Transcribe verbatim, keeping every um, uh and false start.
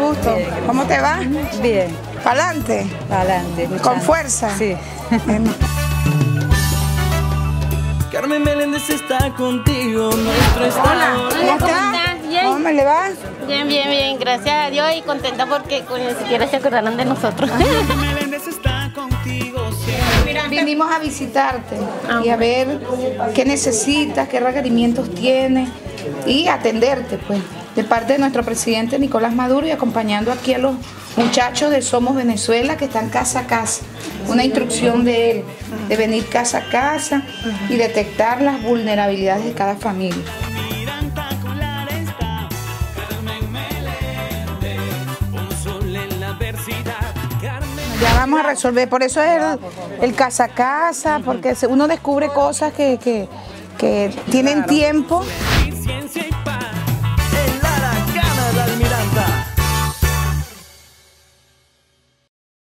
gusto. Bien, ¿Cómo te va? Bien. ¿Pa'lante? Pa'lante. ¿Con fuerza? Sí. Bueno. Carmen Meléndez está contigo, nuestro estado. Hola, ¿cómo ¿cómo estás? estás? Bien. ¿Cómo le va? Bien, bien, bien, gracias a Dios y contenta porque ni siquiera se acordaron de nosotros. Carmen Meléndez está contigo siempre. Vinimos a visitarte y a ver qué necesitas, qué requerimientos tienes y atenderte, pues, de parte de nuestro presidente Nicolás Maduro y acompañando aquí a los muchachos de Somos Venezuela que están casa a casa. Una instrucción de él, de venir casa a casa y detectar las vulnerabilidades de cada familia. Miranda Colar está, Carmen Meléndez, un sol en la adversidad. Carmen Ya vamos a resolver, por eso es el, el casa a casa, porque se- uno descubre cosas que, que, que tienen tiempo. Ciencia y